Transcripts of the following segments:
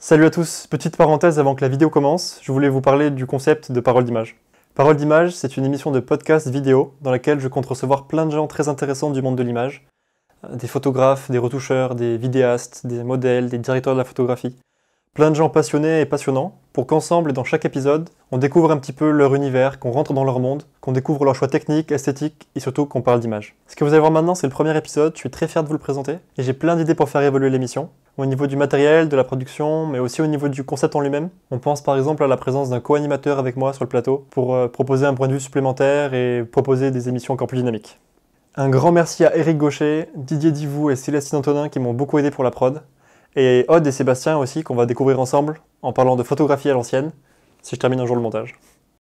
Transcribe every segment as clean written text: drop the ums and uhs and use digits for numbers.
Salut à tous, petite parenthèse avant que la vidéo commence, je voulais vous parler du concept de Parole d'image. Parole d'image, c'est une émission de podcast vidéo dans laquelle je compte recevoir plein de gens très intéressants du monde de l'image, des photographes, des retoucheurs, des vidéastes, des modèles, des directeurs de la photographie, plein de gens passionnés et passionnants, pour qu'ensemble et dans chaque épisode, on découvre un petit peu leur univers, qu'on rentre dans leur monde, qu'on découvre leurs choix techniques, esthétiques et surtout qu'on parle d'image. Ce que vous allez voir maintenant, c'est le premier épisode, je suis très fier de vous le présenter et j'ai plein d'idées pour faire évoluer l'émission. Au niveau du matériel, de la production, mais aussi au niveau du concept en lui-même. On pense par exemple à la présence d'un co-animateur avec moi sur le plateau pour proposer un point de vue supplémentaire et proposer des émissions encore plus dynamiques. Un grand merci à Eric Gaucher, Didier Divou et Célestine Antonin qui m'ont beaucoup aidé pour la prod. Et Aude et Sébastien aussi qu'on va découvrir ensemble en parlant de photographie à l'ancienne, si je termine un jour le montage.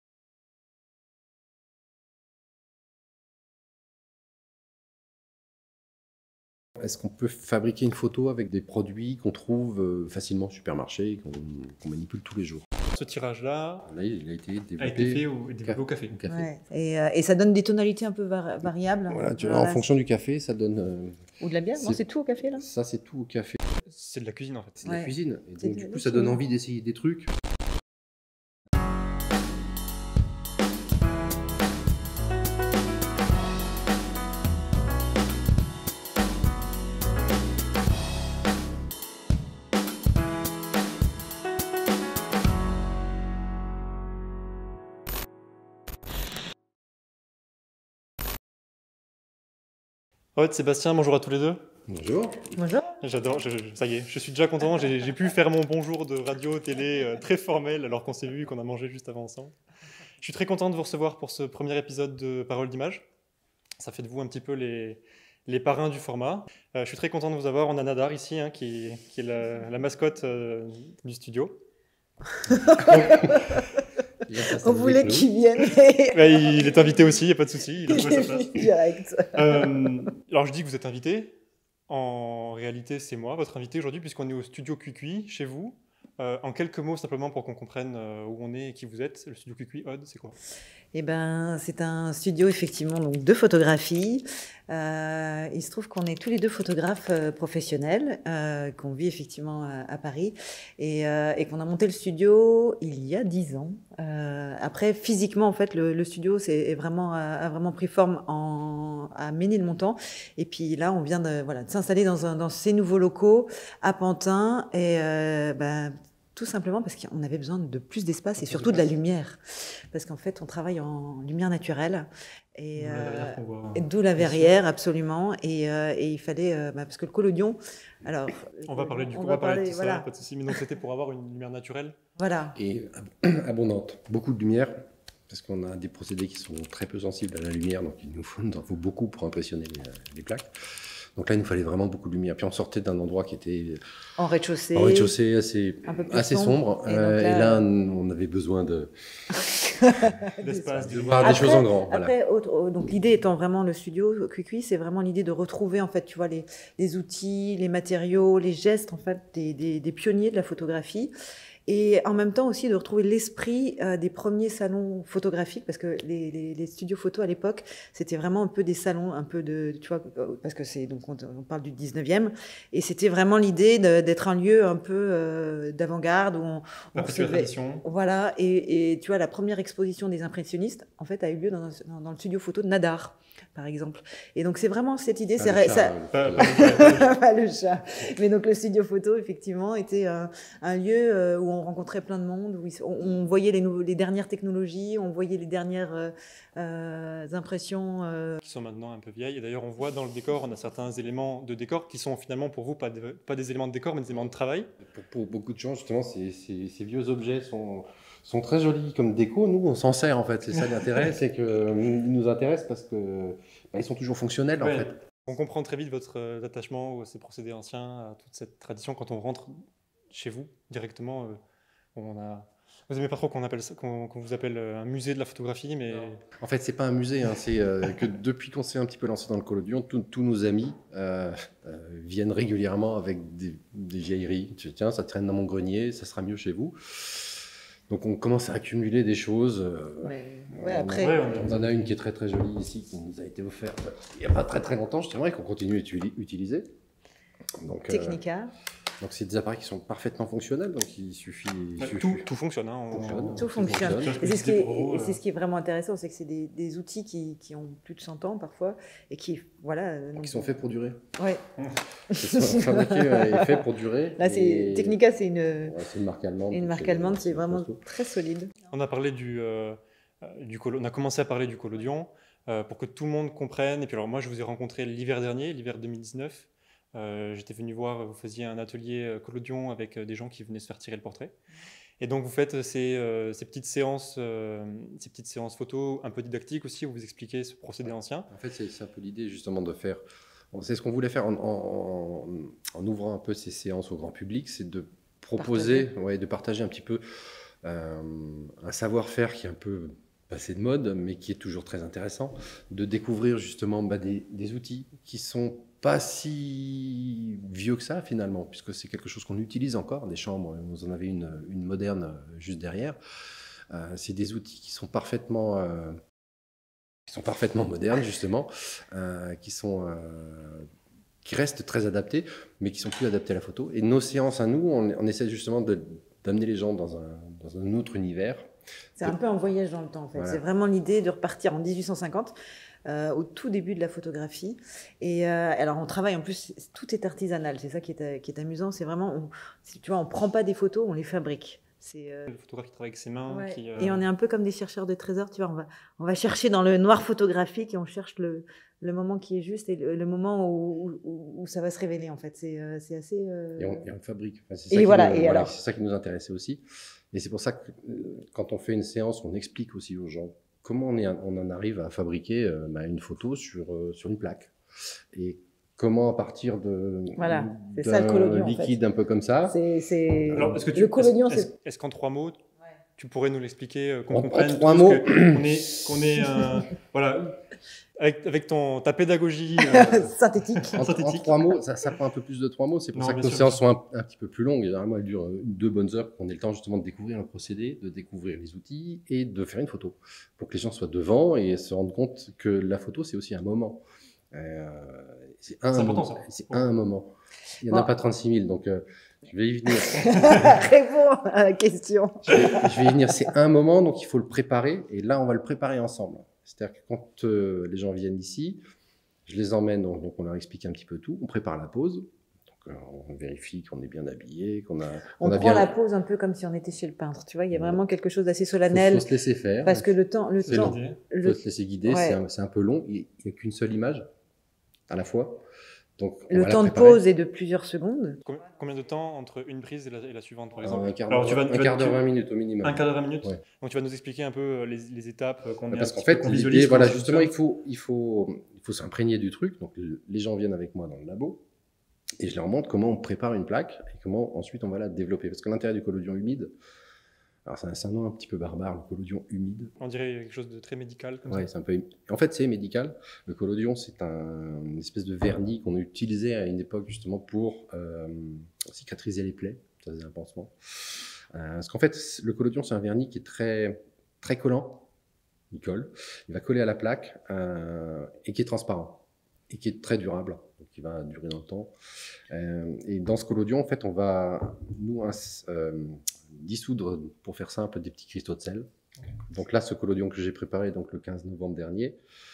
Est-ce qu'on peut fabriquer une photo avec des produits qu'on trouve facilement au supermarché, qu'on manipule tous les jours? Ce tirage-là Là, il a été développé, a été fait développé au café. Ouais. Et ça donne des tonalités un peu variables. Voilà, tu vois, en fonction du café, ça donne... Ou de la bière? Non, c'est tout au café là? Ça, c'est tout au café. C'est de la cuisine en fait. C'est de la cuisine. Et donc, du coup, de ça donne envie d'essayer des trucs. Aude, Sébastien, bonjour à tous les deux. Bonjour. Bonjour. J'adore, ça y est, je suis déjà content, j'ai pu faire mon bonjour de radio, télé très formel alors qu'on s'est vu et qu'on a mangé juste avant ensemble. Je suis très content de vous recevoir pour ce premier épisode de Parole d'image. Ça fait de vous un petit peu les parrains du format. Je suis très content de vous avoir. On a Nadar ici, hein, qui est la mascotte du studio. On voulait qu'il vienne. Il est invité aussi, il n'y a pas de souci. Il a trouvé sa place. Direct. Alors je dis que vous êtes invité. En réalité, c'est moi, votre invité aujourd'hui, puisqu'on est au studio Cuicui, chez vous. En quelques mots, simplement pour qu'on comprenne où on est et qui vous êtes, le studio Cuicui, Aude, c'est quoi? Eh ben, c'est un studio effectivement donc, de photographie. Il se trouve qu'on est tous les deux photographes professionnels, qu'on vit effectivement à Paris et qu'on a monté le studio il y a 10 ans. Après, physiquement, en fait, le studio a vraiment pris forme à Ménilmontant. Et puis là, on vient de s'installer dans ces nouveaux locaux à Pantin et tout simplement parce qu'on avait besoin de plus d'espace et surtout de la lumière. Parce qu'en fait, on travaille en lumière naturelle. Et d'où la verrière, absolument. Et il fallait... parce que le collodion... Alors, on va parler de tout ça, pas de souci. Mais donc, c'était pour avoir une lumière naturelle. Voilà. Et abondante. Beaucoup de lumière, parce qu'on a des procédés qui sont très peu sensibles à la lumière, donc il nous en faut beaucoup pour impressionner les plaques. Donc là, il nous fallait vraiment beaucoup de lumière. Puis on sortait d'un endroit qui était en rez-de-chaussée assez sombre. Et là, on avait besoin d'espace, de voir des choses en grand. Après, donc l'idée étant vraiment le studio Cuicui, c'est vraiment l'idée de retrouver en fait, tu vois, les outils, les matériaux, les gestes en fait des pionniers de la photographie. Et en même temps aussi de retrouver l'esprit des premiers salons photographiques, parce que les studios photo à l'époque, c'était vraiment un peu des salons, un peu de, tu vois, parce que donc on parle du 19e, et c'était vraiment l'idée d'être un lieu un peu d'avant-garde où on recevait, voilà, et tu vois, la première exposition des impressionnistes, en fait, a eu lieu dans le studio photo de Nadar, par exemple. Et donc c'est vraiment cette idée, pas le chat, mais donc le studio photo effectivement était un lieu où on rencontrait plein de monde, où on voyait les dernières technologies, on voyait les dernières impressions. Qui sont maintenant un peu vieilles. Et d'ailleurs, on voit dans le décor, on a certains éléments de décor qui sont finalement pour vous pas des éléments de décor, mais des éléments de travail. Pour beaucoup de gens, justement, ces vieux objets sont très jolis comme déco. Nous, on s'en sert en fait. C'est ça l'intérêt, c'est qu'ils nous intéressent parce que ils sont toujours fonctionnels en fait. On comprend très vite votre attachement à ces procédés anciens, à toute cette tradition. Quand on rentre chez vous directement, vous n'aimez pas trop qu'on vous appelle un musée de la photographie, mais... Non. En fait, c'est pas un musée, hein, c'est que depuis qu'on s'est un petit peu lancé dans le collodion, tous nos amis viennent régulièrement avec des vieilleries. Tiens, ça traîne dans mon grenier, ça sera mieux chez vous. Donc on commence à accumuler des choses. Après, on en a une qui est très très jolie ici, qui nous a été offerte il n'y a pas très très longtemps, justement, et qu'on continue à utiliser. Donc, Technica. Donc c'est des appareils qui sont parfaitement fonctionnels, donc il suffit... Tout fonctionne. Hein, Tout fonctionne. fonctionne. Et c'est ce qui est vraiment intéressant, c'est que c'est des outils qui ont plus de 100 ans parfois, et qui, voilà... Qui sont faits pour durer. Ouais. Ils sont fabriqués et faits pour durer. Là, Technica, c'est une marque allemande. Une marque allemande qui est vraiment très solide. On a parlé on a commencé à parler du collodion pour que tout le monde comprenne. Et puis alors moi, je vous ai rencontré l'hiver dernier, l'hiver 2019. J'étais venu voir, vous faisiez un atelier collodion avec des gens qui venaient se faire tirer le portrait. Et donc vous faites ces petites séances photos un peu didactiques aussi, où vous expliquez ce procédé ancien. En fait, c'est un peu l'idée justement de faire... C'est ce qu'on voulait faire en ouvrant un peu ces séances au grand public, c'est de proposer, de partager un petit peu un savoir-faire qui est un peu passé de mode, mais qui est toujours très intéressant, de découvrir justement des outils qui sont pas si vieux que ça finalement, puisque c'est quelque chose qu'on utilise encore, des chambres, vous en avez une moderne juste derrière. C'est des outils qui sont parfaitement modernes justement, qui restent très adaptés, mais qui sont plus adaptés à la photo. Et nos séances à nous, on essaie justement d'amener les gens dans un autre univers. C'est un peu un voyage dans le temps en fait. Voilà. C'est vraiment l'idée de repartir en 1850. Au tout début de la photographie. Et alors, on travaille, en plus, tout est artisanal. C'est ça qui est amusant. C'est vraiment, tu vois, on ne prend pas des photos, on les fabrique. Le photographe qui travaille avec ses mains. Ouais. Et on est un peu comme des chercheurs de trésors. Tu vois, on va chercher dans le noir photographique et on cherche le moment qui est juste et le moment où ça va se révéler, en fait. C'est assez... Et on fabrique. Enfin, c'est ça qui nous intéressait aussi. Et c'est pour ça que quand on fait une séance, on explique aussi aux gens comment on en arrive à fabriquer une photo sur une plaque. Et comment à partir d'un liquide un peu comme ça... Alors, est-ce qu'en 3 mots, tu pourrais nous l'expliquer, qu'on comprenne en 3 mots, voilà, avec ta pédagogie synthétique. En 3 mots, ça prend un peu plus de 3 mots. C'est pour ça que nos séances sont un petit peu plus longues. Généralement, elles durent 2 bonnes heures pour qu'on ait le temps justement de découvrir le procédé, de découvrir les outils et de faire une photo. Pour que les gens soient devant et se rendent compte que la photo, c'est aussi un moment. C'est un moment. Il n'y en a pas 36 000, donc je vais y venir. Réponds à la question. Je vais y venir. C'est un moment, donc il faut le préparer. Et là, on va le préparer ensemble. C'est-à-dire que quand les gens viennent ici, je les emmène, donc on leur explique un petit peu tout. On prépare la pause. Donc, on vérifie qu'on est bien habillé, on prend la pause un peu comme si on était chez le peintre. Tu vois, il y a vraiment quelque chose d'assez solennel. Il faut se laisser faire. Parce que le temps... Il faut se laisser guider. Ouais. C'est un peu long. Il n'y a qu'une seule image à la fois. Donc, le temps de pause est de plusieurs secondes. Combien de temps entre une prise et la suivante, par exemple? Un quart d'heure, 20 minutes au minimum. Un quart d'heure, 20 minutes. Ouais. Donc tu vas nous expliquer un peu les étapes qu'on Parce qu'en fait, l'idée, voilà, justement, il faut s'imprégner du truc. Donc les gens viennent avec moi dans le labo et je leur montre comment on prépare une plaque et comment ensuite on va la développer. Parce que l'intérêt du collodion humide, alors c'est un nom un petit peu barbare, le collodion humide. On dirait quelque chose de très médical comme ça. C'est un peu... En fait, c'est médical. Le collodion, c'est une espèce de vernis qu'on utilisait à une époque justement pour cicatriser les plaies. Ça faisait un pansement. Parce qu'en fait, le collodion, c'est un vernis qui est très, très collant. Il colle. Il va coller à la plaque et qui est transparent et qui est très durable. Donc, il va durer dans le temps. Et dans ce collodion, en fait, on va, nous, dissoudre, pour faire simple, des petits cristaux de sel. Okay. Donc là, ce collodion que j'ai préparé donc, le 15 novembre dernier,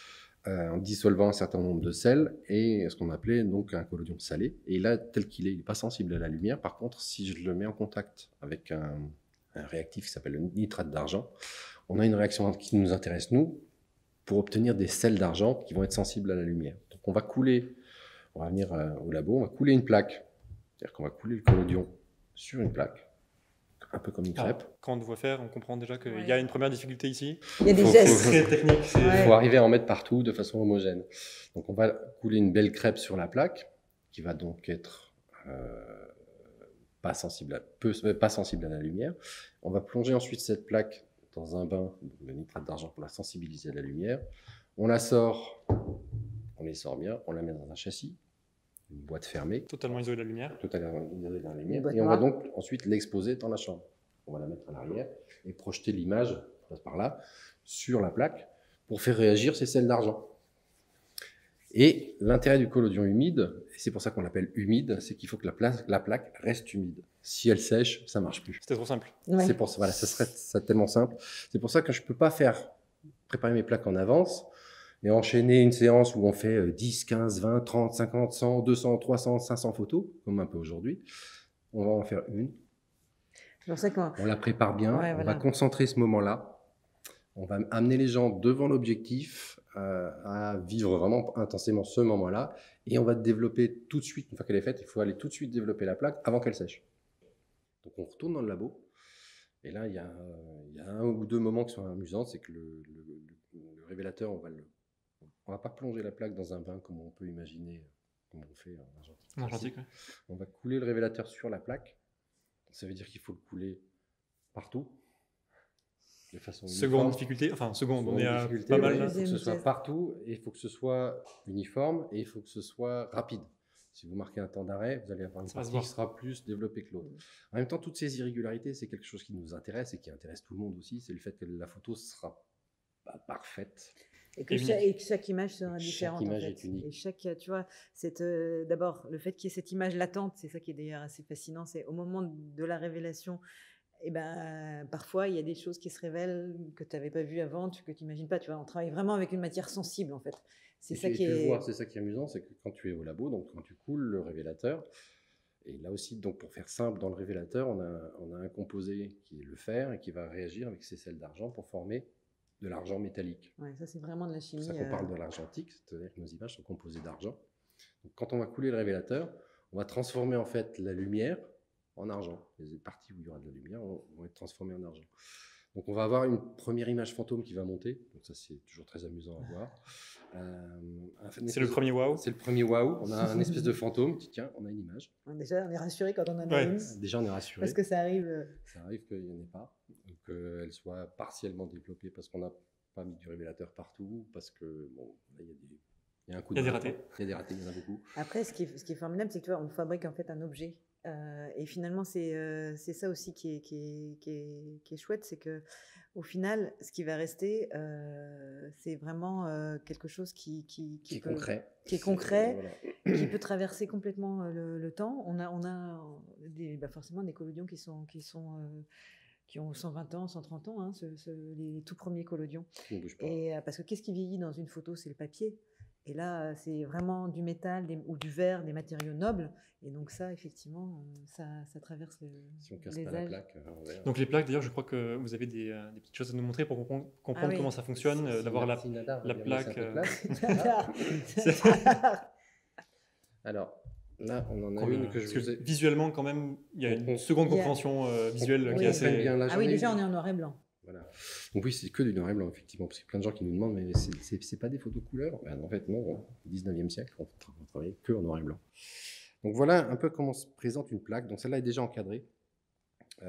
en dissolvant un certain nombre de sels, et ce qu'on appelait donc un collodion salé. Et là, tel qu'il est, il n'est pas sensible à la lumière. Par contre, si je le mets en contact avec un réactif qui s'appelle le nitrate d'argent, on a une réaction qui nous intéresse, nous, pour obtenir des sels d'argent qui vont être sensibles à la lumière. Donc on va venir au labo, on va couler une plaque. C'est-à-dire qu'on va couler le collodion sur une plaque. Un peu comme une crêpe. Quand on te voit faire, on comprend déjà qu'il y a une première difficulté ici. Il y a des gestes. Très technique. Il faut arriver à en mettre partout de façon homogène. Donc on va couler une belle crêpe sur la plaque, qui va donc être pas sensible à la lumière. On va plonger ensuite cette plaque dans un bain de nitrate d'argent pour la sensibiliser à la lumière. On la sort, on les sort bien, on la met dans un châssis, une boîte fermée. Totalement isolée de la lumière. Totalement isolée de la lumière. Et on va donc ensuite l'exposer dans la chambre. On va la mettre à l'arrière et projeter l'image, passe par là, sur la plaque pour faire réagir ces sels d'argent. Et l'intérêt du collodion humide, et c'est pour ça qu'on l'appelle humide, c'est qu'il faut que la plaque reste humide. Si elle sèche, ça marche plus. C'était trop simple. Ouais. C'est pour ça, voilà, ça tellement simple. C'est pour ça que je peux pas préparer mes plaques en avance et enchaîner une séance où on fait 10, 15, 20, 30, 50, 100, 200, 300, 500 photos, comme un peu aujourd'hui. On va en faire une. C'est pour ça qu'on On la prépare bien, Ouais, on voilà. va concentrer ce moment-là. On va amener les gens devant l'objectif à vivre vraiment intensément ce moment-là. Et on va développer tout de suite, une fois qu'elle est faite, il faut aller tout de suite développer la plaque avant qu'elle sèche. Donc on retourne dans le labo. Et là, il y a un ou deux moments qui sont amusants. C'est que le révélateur, on va pas plonger la plaque dans un bain comme on peut imaginer, comme on fait en argentique. En argentique, ouais. On va couler le révélateur sur la plaque. Ça veut dire qu'il faut le couler partout. De façon Seconde uniforme. difficulté, enfin seconde, on Seconde est à difficulté, pas mal ouais, là. il faut que ce Deuxième soit geste. partout et il faut que ce soit uniforme et il faut que ce soit rapide. Si vous marquez un temps d'arrêt, vous allez avoir une Ça va se partie voir. qui sera plus développée que l'autre. En même temps, toutes ces irrégularités, c'est quelque chose qui nous intéresse et qui intéresse tout le monde aussi. C'est le fait que la photo sera pas parfaite. Et que, Unique. chaque image sera Chaque différente. image en fait. est unique. Et chaque, tu vois, d'abord, le fait qu'il y ait cette image latente, c'est ça qui est d'ailleurs assez fascinant. C'est au moment de la révélation, et parfois, il y a des choses qui se révèlent que tu n'avais pas vues avant, que tu n'imagines pas. Tu vois, on travaille vraiment avec une matière sensible, en fait. C'est Et ça tu qui le est. vois, c'est ça qui est amusant, c'est que quand tu es au labo, donc quand tu coules le révélateur, et là aussi, donc pour faire simple, dans le révélateur, on a un composé qui est le fer et qui va réagir avec ses sels d'argent pour former de l'argent métallique. Ouais, ça, c'est vraiment de la chimie. C'est pour ça qu'on parle de l'argentique, c'est-à-dire que nos images sont composées d'argent. Donc, quand on va couler le révélateur, on va transformer en fait la lumière en argent. Les parties où il y aura de la lumière vont être transformées en argent. Donc on va avoir une première image fantôme qui va monter. Donc ça c'est toujours très amusant à voir. C'est le premier waouh. C'est le premier waouh. On a un espèce de fantôme qui tiens, on a une image. Déjà, on est rassuré quand on en a Ouais. une. Déjà on est rassuré. Parce que ça arrive. Ça arrive qu'il n'y en ait pas, ou qu'elle soit partiellement développée parce qu'on n'a pas mis du révélateur partout, parce que bon, là, il y a un coup de Il y a des bâton. ratés. Il y a des ratés, il y en a beaucoup. Après, ce qui est formidable, c'est que tu vois, on fabrique en fait un objet. Et finalement, c'est ça aussi qui est chouette, c'est que au final, ce qui va rester, c'est vraiment quelque chose qui Qui est concret. qui est concret, Voilà. qui peut traverser complètement le temps. On a forcément des collodions qui ont 120 ans, 130 ans, hein, les tout premiers collodions. On ne bouge pas. Et parce que qu'est-ce qui vieillit dans une photo? C'est le papier. Et là, c'est vraiment du métal ou du verre, des matériaux nobles. Et donc ça, effectivement, ça traverse Si on casse les pas la âges. plaque, en verre. Donc les plaques, d'ailleurs, je crois que vous avez des petites choses à nous montrer pour comprendre Ah oui. comment ça fonctionne, d'avoir la Si Nadar la veut bien plaque, laisser un peu de place. Alors, là, on en a une que je parce que vous ai... visuellement, quand même, il y a une On- seconde il y a- compréhension visuelle Oui. qui est on assez. comprend bien. Là, Ah j'en oui, ai déjà, une. on est en noir et blanc. Voilà. Donc oui, c'est que du noir et blanc, effectivement, parce qu'il y a plein de gens qui nous demandent, mais c'est pas des photos couleur. Ben, en fait, non, au 19e siècle, on travaillait que en noir et blanc. Donc voilà un peu comment se présente une plaque. Donc celle-là est déjà encadrée. On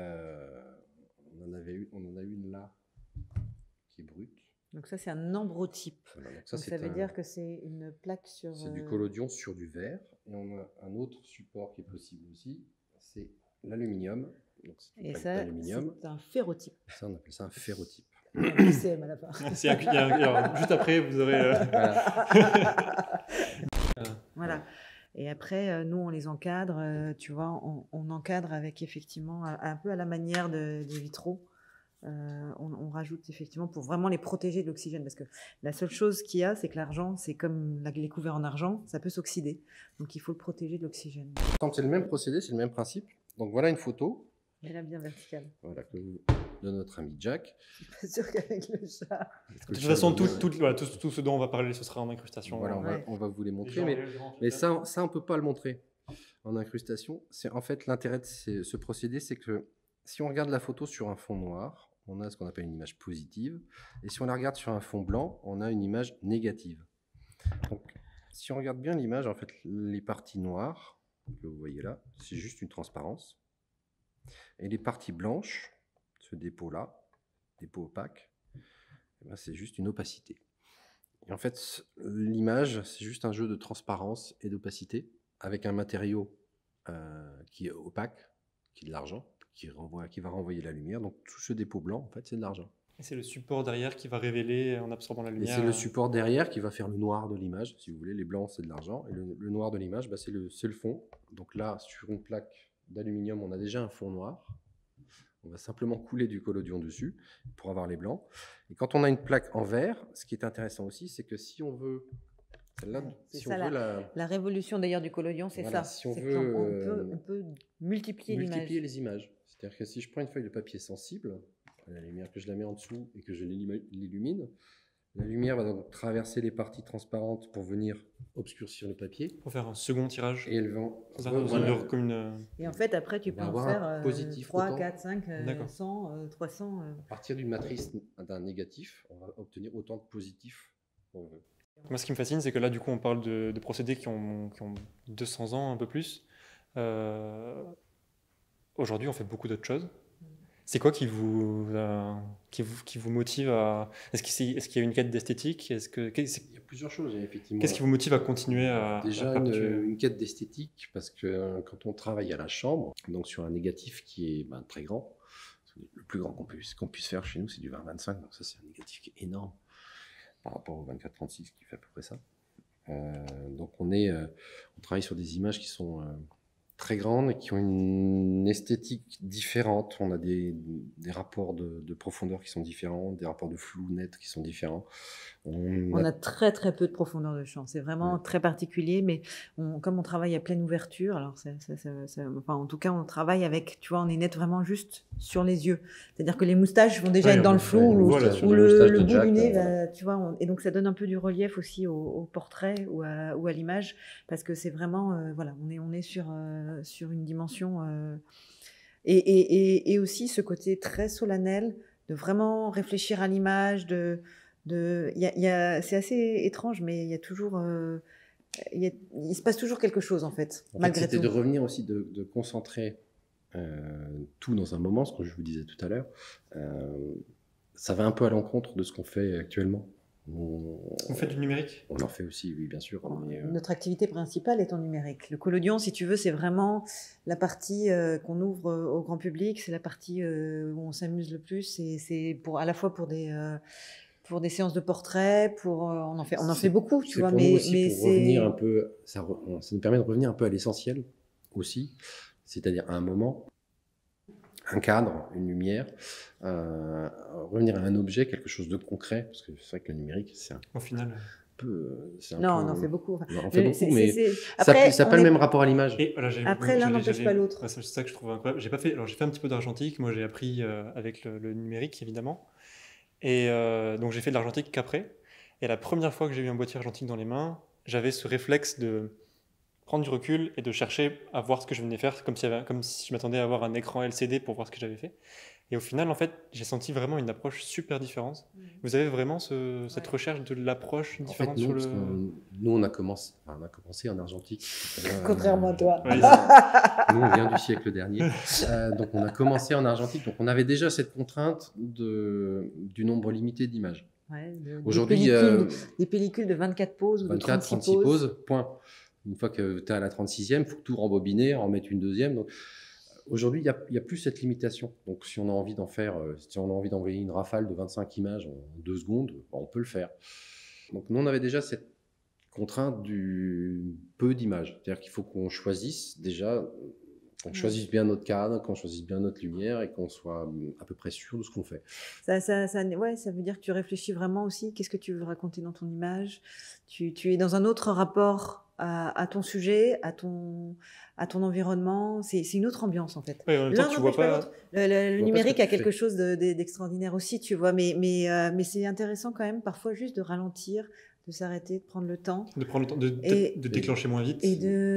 en a une là, qui est brute. Donc ça, c'est un ambrotype. Voilà, donc Donc ça veut dire que c'est une plaque sur... c'est du collodion sur du verre. Et on a un autre support qui est possible aussi, c'est l'aluminium. Donc c'est une Et plaque ça, d'aluminium. c'est un ferrotype. Ça, on appelle ça un ferrotype. Un CM à la fin. Alors, juste après, vous aurez. Voilà. Voilà. Et après, nous, on les encadre, tu vois, on encadre avec effectivement, un peu à la manière des vitraux. On rajoute effectivement pour vraiment les protéger de l'oxygène. Parce que la seule chose qu'il y a, c'est que l'argent, c'est comme les couverts en argent, ça peut s'oxyder. Donc il faut le protéger de l'oxygène. C'est le même procédé, c'est le même principe. Donc voilà une photo. Et là, bien verticale. Voilà, de notre ami Jack. Je suis pas sûre qu'avec le chat. De toute façon, tout ce dont on va parler, ce sera en incrustation. Voilà, Ouais. on va vous les Les montrer, gens, mais les gens, ça, on peut pas le montrer en incrustation. C'est en fait l'intérêt de ce procédé, c'est que si on regarde la photo sur un fond noir, on a ce qu'on appelle une image positive, et si on la regarde sur un fond blanc, on a une image négative. Donc, si on regarde bien l'image, en fait, les parties noires que vous voyez là, c'est juste une transparence, et les parties blanches, ce dépôt-là, dépôt opaque, eh ben, c'est juste une opacité. Et en fait, l'image, c'est juste un jeu de transparence et d'opacité avec un matériau qui est opaque, qui est de l'argent, qui va renvoyer la lumière. Donc tout ce dépôt blanc, en fait, c'est de l'argent. Et c'est le support derrière qui va révéler en absorbant la Et lumière. c'est le support derrière qui va faire le noir de l'image. Si vous voulez, les blancs, c'est de l'argent. Et le noir de l'image, c'est le fond. Donc là, sur une plaque d'aluminium, on a déjà un fond noir. On va simplement couler du collodion dessus pour avoir les blancs. Et quand on a une plaque en verre, ce qui est intéressant aussi, c'est que si on veut... Celle-là, C'est si ça, on veut la révolution d'ailleurs du collodion, c'est Voilà, ça. si on C'est veut, on peut multiplier l'image. les images. C'est-à-dire que si je prends une feuille de papier sensible, à la lumière que je la mets en dessous et que je l'illumine, la lumière va donc traverser les parties transparentes pour venir obscurcir le papier. Pour faire un second tirage. Et elles vont... Et en fait, après, tu peux en faire 3, 4, 5, 100, 300. À partir d'une matrice d'un négatif, on va obtenir autant de positifs qu'on veut. Moi, ce qui me fascine, c'est que là, du coup, on parle de procédés qui ont 200 ans, un peu plus. Aujourd'hui, on fait beaucoup d'autres choses. C'est quoi qui vous motive à... Est-ce qu'il y a une quête d'esthétique? Il y a plusieurs choses, effectivement. Qu'est-ce qui vous motive à continuer à... Déjà, une quête d'esthétique, parce que quand on travaille à la chambre, donc sur un négatif qui est très grand, le plus grand qu'on puisse faire chez nous, c'est du 20-25, donc ça, c'est un négatif qui est énorme par rapport au 24-36 qui fait à peu près ça. Donc on travaille sur des images qui sont très grandes et qui ont une esthétique différente. On a des rapports de profondeur qui sont différents, des rapports de flou net qui sont différents. On a très très peu de profondeur de champ. C'est vraiment très particulier, mais comme on travaille à pleine ouverture, alors en tout cas on travaille avec, tu vois, on est net vraiment juste sur les yeux. C'est-à-dire que les moustaches vont déjà être dans le flou, ou le bout du nez, tu vois. Et donc ça donne un peu du relief aussi au portrait ou à l'image, parce que c'est vraiment, voilà, on est sur une dimension et aussi ce côté très solennel de vraiment réfléchir à l'image, c'est assez étrange, mais il y a toujours, il se passe toujours quelque chose en fait, malgré tout. C'était de revenir aussi, de concentrer tout dans un moment, ce que je vous disais tout à l'heure. Ça va un peu à l'encontre de ce qu'on fait actuellement. On fait du numérique? On en fait aussi, oui, bien sûr. Notre activité principale est en numérique. Le collodion, si tu veux, c'est vraiment la partie qu'on ouvre au grand public. C'est la partie où on s'amuse le plus. C'est à la fois pour des séances de portraits, on en fait beaucoup, tu vois. Mais revenir un peu, ça nous permet de revenir un peu à l'essentiel aussi, c'est-à-dire à un moment, un cadre, une lumière, revenir à un objet, quelque chose de concret, parce que c'est vrai que le numérique, c'est au final on en fait beaucoup. On en fait beaucoup, mais ça n'a pas le même rapport à l'image. Après, l'un n'empêche pas l'autre. C'est ça que je trouve incroyable. J'ai fait un petit peu d'argentique. Moi, j'ai appris avec le numérique, évidemment. Et donc, j'ai fait de l'argentique qu'après. Et la première fois que j'ai eu un boîtier argentique dans les mains, j'avais ce réflexe de prendre du recul et de chercher à voir ce que je venais faire, comme si je m'attendais à avoir un écran LCD pour voir ce que j'avais fait. Et au final, en fait, j'ai senti vraiment une approche super différente. Vous avez vraiment cette recherche de l'approche différente sur le... Nous, on a commencé en argentique. Contrairement à toi. Nous, on vient du siècle dernier. Donc, on a commencé en argentique. Donc, on avait déjà cette contrainte du nombre limité d'images. Ouais, aujourd'hui, des pellicules de 24 poses ou de 36 poses, point. Une fois que tu es à la 36e, il faut tout rembobiner, en mettre une deuxième. Donc, aujourd'hui, il n'y a plus cette limitation. Donc, si on a envie si on a envie d'envoyer une rafale de 25 images en 2 secondes, on peut le faire. Donc, nous, on avait déjà cette contrainte du peu d'images. C'est-à-dire qu'il faut qu'on choisisse déjà, qu'on choisisse bien notre cadre, qu'on choisisse bien notre lumière et qu'on soit à peu près sûr de ce qu'on fait. Ça veut dire que tu réfléchis vraiment aussi. Qu'est-ce que tu veux raconter dans ton image? Tu es dans un autre rapport à ton sujet, à ton environnement. C'est une autre ambiance en fait. Oui, en même temps, tu vois pas... Le numérique a quelque chose d'extraordinaire aussi, tu vois. Mais c'est intéressant quand même parfois juste de ralentir, de s'arrêter, de prendre le temps. De déclencher moins vite.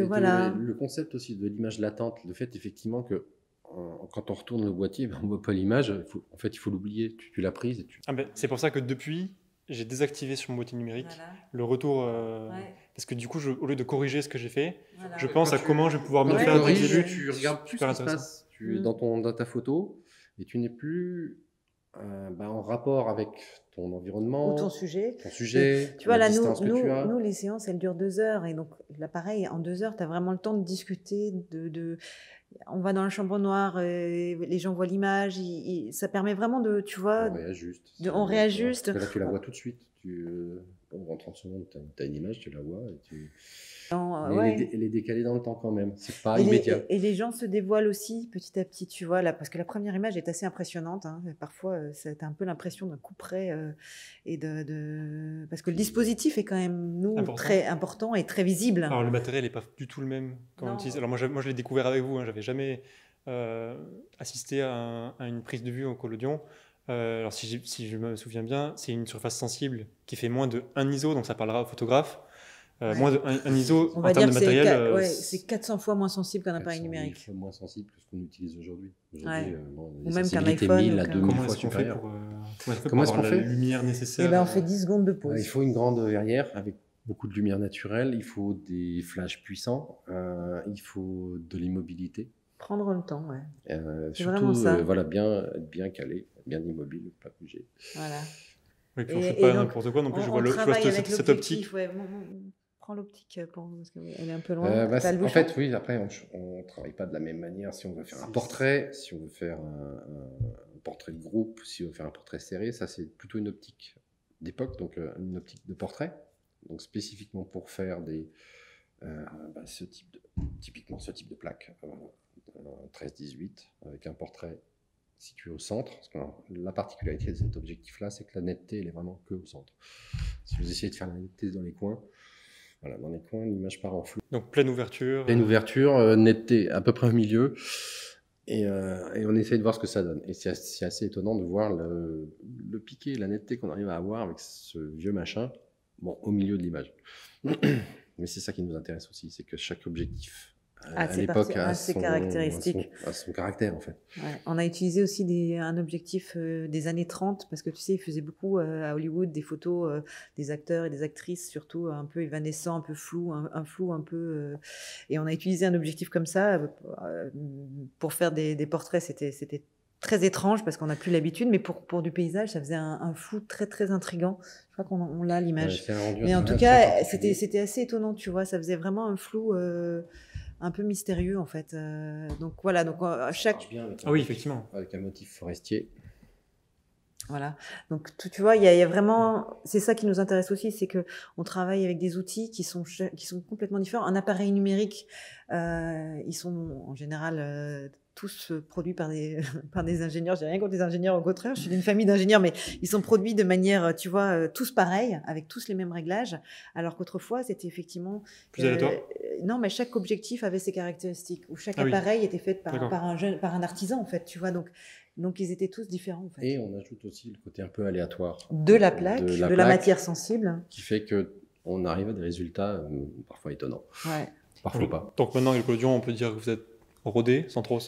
Le concept aussi de l'image latente, le fait effectivement que quand on retourne le boîtier, on ne voit pas l'image. En fait, il faut l'oublier. Tu l'as prise. C'est pour ça que depuis, j'ai désactivé sur mon boîtier numérique le retour. Parce que du coup, au lieu de corriger ce que j'ai fait, je pense à comment je vais pouvoir mieux faire dès le début. Tu regardes plus ce qui se passe. Tu es dans ta photo et tu n'es plus En rapport avec ton environnement, ou ton sujet. ton sujet, Tu vois, la là, distance que tu as. nous, les séances, elles durent 2 heures. Et donc, là, pareil, en 2 heures, tu as vraiment le temps de discuter. On va dans la chambre noire, les gens voient l'image. Ça permet vraiment de, tu vois, On réajuste. on réajuste. Parce que là, tu la vois tout de suite. En 30 secondes, tu as une image, tu la vois. Mais Ouais. elle est décalée dans le temps quand même. C'est pas Et immédiat. et les gens se dévoilent aussi petit à petit, tu vois, là, parce que la première image est assez impressionnante. Hein. Parfois, tu as un peu l'impression d'un coup près. Parce que le dispositif est quand même, très important et très visible. Alors, le matériel n'est pas du tout le même quand on utilise. Alors, moi, je l'ai découvert avec vous. Hein. J'avais jamais assisté à une prise de vue au collodion. Alors, si je me souviens bien, c'est une surface sensible qui fait moins de 1 ISO, donc ça parlera au photographe. Moins de 1 ISO on en va termes dire de matériel. c'est 400 fois moins sensible qu'un appareil 400 000 numérique. fois moins sensible que ce qu'on utilise aujourd'hui. Ouais. Ou même qu'un sensibilité iPhone. 1000 à 2000 Comment fois est-ce qu'on fait supérieure. pour avoir la lumière nécessaire? On fait 10 secondes de pause. Il faut une grande verrière avec beaucoup de lumière naturelle, il faut des flashs puissants, il faut de l'immobilité. Prendre le temps, ouais. C'est Surtout, vraiment ça. voilà, bien calé, bien immobile, pas bouger. Voilà. Oui, puis on ne fait pas n'importe quoi non plus. Je vois cette optique. Prends l'optique parce qu'elle est un peu loin. En fait, oui, après, on ne travaille pas de la même manière. Si on veut faire un portrait, si on veut faire un portrait de groupe, si on veut faire un portrait serré, ça c'est plutôt une optique d'époque, donc une optique de portrait, donc spécifiquement pour faire typiquement ce type de plaque, 13-18, avec un portrait situé au centre. Parce que la particularité de cet objectif-là, c'est que la netteté, elle est vraiment que au centre. Si vous essayez de faire la netteté dans les coins, voilà, dans les coins, l'image part en flou. Donc pleine ouverture. Pleine ouverture, netteté à peu près au milieu. Et on essaye de voir ce que ça donne. Et c'est assez étonnant de voir le piqué, la netteté qu'on arrive à avoir avec ce vieux machin, au milieu de l'image. Mais c'est ça qui nous intéresse aussi, c'est que chaque objectif à l'époque a ses caractéristiques. A son caractère en fait. Ouais. On a utilisé aussi un objectif des années 30 parce que tu sais, ils faisaient beaucoup à Hollywood des photos des acteurs et des actrices, surtout un peu évanescents, un peu flou, un flou un peu. Et on a utilisé un objectif comme ça pour faire des portraits. C'était très étrange parce qu'on n'a plus l'habitude, mais pour du paysage, ça faisait un flou très très intriguant. Je crois qu'on l'a l'image. Mais en tout cas, c'était assez étonnant, tu vois. Ça faisait vraiment un flou. Un peu mystérieux en fait. Donc voilà, donc chaque. Oui, effectivement. Avec un motif forestier. Voilà. Donc tu vois, il y a vraiment, c'est ça qui nous intéresse aussi, c'est que on travaille avec des outils qui sont complètement différents. Un appareil numérique, ils sont en général tous produits par des ingénieurs. J'ai rien contre les ingénieurs, au contraire, je suis d'une famille d'ingénieurs, mais ils sont produits de manière, tu vois, tous pareils, avec tous les mêmes réglages, alors qu'autrefois c'était effectivement plus aléatoire. Non, mais chaque objectif avait ses caractéristiques, ou chaque appareil était fait par un artisan en fait, tu vois, donc ils étaient tous différents en fait. Et on ajoute aussi le côté un peu aléatoire de la plaque, de la matière sensible, qui fait que on arrive à des résultats parfois étonnants. Ouais. Parfois pas. Donc maintenant avec le collodion, on peut dire que vous êtes rodé sans trop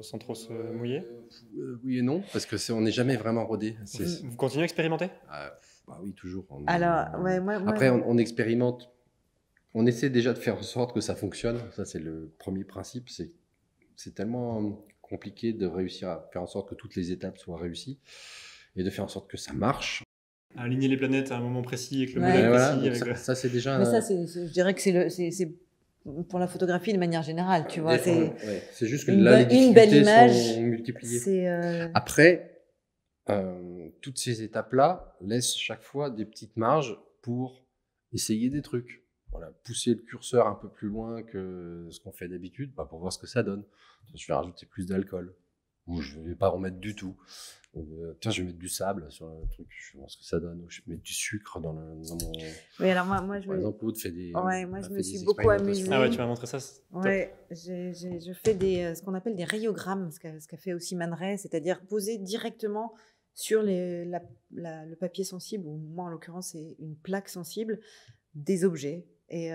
se mouiller. Oui et non, parce que on n'est jamais vraiment rodé. Vous continuez à expérimenter? Oui, toujours. Après, on expérimente. On essaie déjà de faire en sorte que ça fonctionne. Ça, c'est le premier principe. C'est tellement compliqué de réussir à faire en sorte que toutes les étapes soient réussies et de faire en sorte que ça marche. Aligner les planètes à un moment précis avec le modèle précis. Voilà, ça, c'est déjà. Mais ça, je dirais que c'est pour la photographie de manière générale, tu vois. C'est juste que là, les difficultés sont multipliées. Après, toutes ces étapes-là laissent chaque fois des petites marges pour essayer des trucs. Voilà, pousser le curseur un peu plus loin que ce qu'on fait d'habitude pour voir ce que ça donne. Je vais rajouter plus d'alcool, ou je ne vais pas en mettre du tout. Tiens, je vais mettre du sable sur le truc, je vais voir ce que ça donne. Ou je vais mettre du sucre dans mon... Oui, alors moi Par exemple, Aude fait des... moi, je me suis beaucoup amusée. Ah ouais, tu m'as montré ça. Ouais, je fais ce qu'on appelle des rayogrammes, ce qu'a fait aussi Man Ray, c'est-à-dire poser directement sur le papier sensible, ou moi, en l'occurrence, c'est une plaque sensible, des objets. Et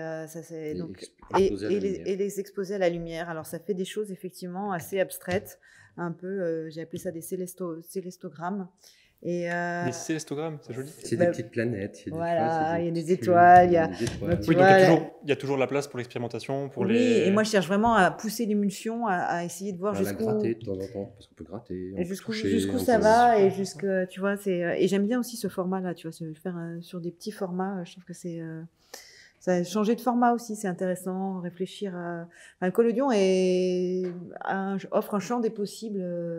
les exposer à la lumière. Alors ça fait des choses effectivement assez abstraites, un peu, j'ai appelé ça des célestogrammes. Et Des célestogrammes, c'est joli. C'est Bah, des petites planètes. voilà, il y a des petites étoiles, lunes, il y a- des étoiles. donc, tu Oui, vois, il y a toujours de la place pour l'expérimentation, pour oui, les... et moi je cherche vraiment à pousser l'émulsion, à essayer de voir On va la jusqu'où gratter de temps en temps, parce qu'on peut gratter, on et peut jusqu'où toucher, jusqu'où on ça peut- va et jusque tu vois et j'aime bien aussi ce format là, tu vois, se faire sur des petits formats, je trouve que c'est ça changer de format aussi, c'est intéressant, réfléchir à enfin, le collodion offre un champ des possibles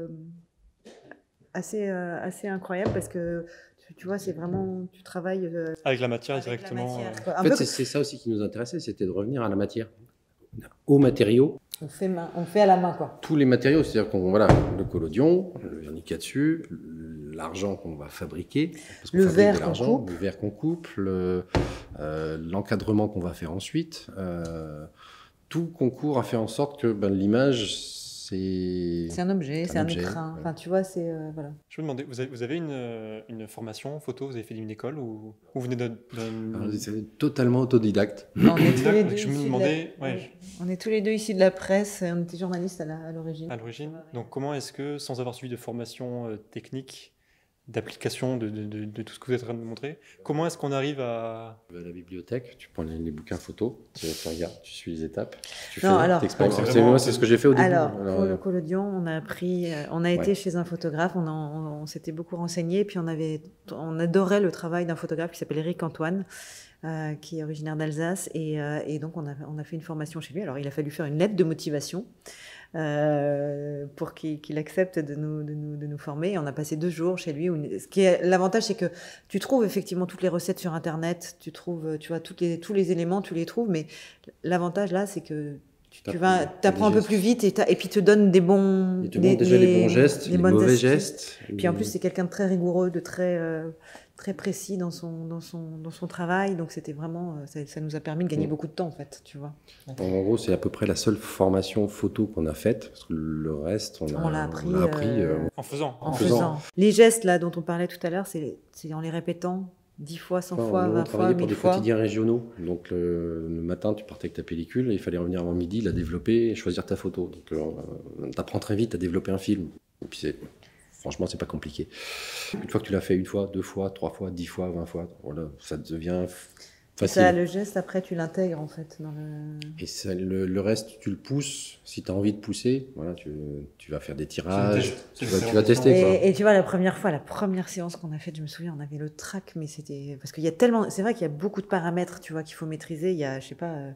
assez incroyable parce que tu vois, c'est vraiment tu travailles Avec la matière avec la directement. matière, quoi. En Un fait, peu c'est ça aussi qui nous intéressait, c'était de revenir à la matière, aux matériaux. on fait à la main quoi. Tous les matériaux, c'est-à-dire qu'on voilà, le collodion, le vernis qu'il y a dessus, l'argent qu'on va fabriquer, parce qu'on Le fabrique verre de qu'on l'argent, coupe. le verre qu'on coupe, l'encadrement qu'on va faire ensuite, tout concourt à faire en sorte que l'image, C'est un objet, c'est un objet, écrin. ouais. Enfin, tu vois, c'est voilà. Je me demandais, vous avez une formation photo, vous avez fait une école ou vous venez d'un... Alors, c'est totalement autodidacte. On est tous les deux Je me issus de demandais, la- ouais, on est tous les deux issus de la presse. On était journalistes à l'origine. à l'origine. Donc comment est-ce que, sans avoir suivi de formation technique, d'application de tout ce que vous êtes en train de montrer, comment est-ce qu'on arrive à... Tu vas à la bibliothèque, tu prends les bouquins photos, tu regardes, tu suis les étapes, tu Non, alors- t'expérimentes. Donc, c'est vraiment- Moi, c'est ce que j'ai fait au début. Alors, Alors, pour le collodion, on a appris, on a été Ouais. chez un photographe, on s'était beaucoup renseigné, puis on adorait le travail d'un photographe qui s'appelle Éric Antoine, qui est originaire d'Alsace, et donc on a fait une formation chez lui. Alors, il a fallu faire une lettre de motivation pour qu'il accepte de nous former. Et on a passé 2 jours chez lui. L'avantage, c'est que tu trouves effectivement toutes les recettes sur Internet, tu trouves, tu vois, tous les éléments, tu les trouves, mais l'avantage là, c'est que tu apprends un peu plus vite et puis te donne des bons... il te montre déjà les bons gestes, les bonnes mauvais astuces. gestes. Puis en plus, c'est quelqu'un de très rigoureux, de très précis dans son travail. Donc c'était vraiment, ça nous a permis de gagner beaucoup de temps en fait, tu vois. En gros, c'est à peu près la seule formation photo qu'on a faite, parce que le reste, on l'a appris. En faisant. En faisant. faisant. Les gestes là dont on parlait tout à l'heure, c'est en les répétant 10 fois, 100 fois, Nous, on 20 fois, travaillait pour 1000 des fois. quotidiens régionaux. Donc le matin, tu partais avec ta pellicule et il fallait revenir avant midi, la développer et choisir ta photo. Donc tu apprends très vite à développer un film. Et puis franchement, c'est pas compliqué. Une fois que tu l'as fait 1 fois, 2 fois, 3 fois, 10 fois, 20 fois, voilà, ça devient Et facile. ça, le geste, après, tu l'intègres en fait. Et ça, le reste, tu le pousses. Si tu as envie de pousser, voilà, tu vas faire des tirages, tu vas tester. Quoi. Et tu vois, la première séance qu'on a faite, je me souviens, on avait le trac, mais c'était. Parce qu'il y a tellement. C'est vrai qu'il y a beaucoup de paramètres, tu vois, qu'il faut maîtriser. Il y a, je sais pas.